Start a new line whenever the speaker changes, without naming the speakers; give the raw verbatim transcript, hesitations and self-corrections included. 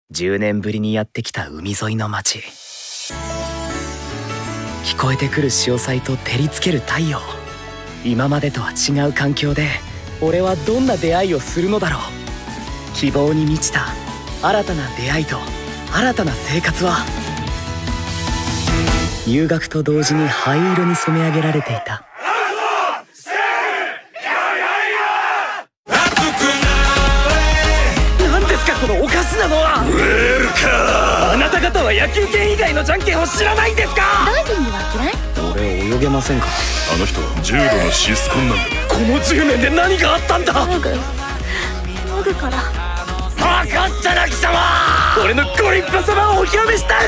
じゅうねんぶりにやってきた海沿いの町。聞こえてくる潮騒と照りつける太陽。今までとは違う環境で俺はどんな出会いをするのだろう。希望に満ちた新たな出会いと新たな生活は入学と同時に灰色に染め上げられていた。何ですかこのおかしなのは。
ウェルカ
あなた方は野球拳以外のじゃんけんを知らないんですか。
ダイビングは嫌い？
俺泳げませんか。
あの人は重度のシスコンなんだ。
このじゅうねんで何があったんだ。
モグモグから
分かったな貴様。俺のご立派様をお披露目した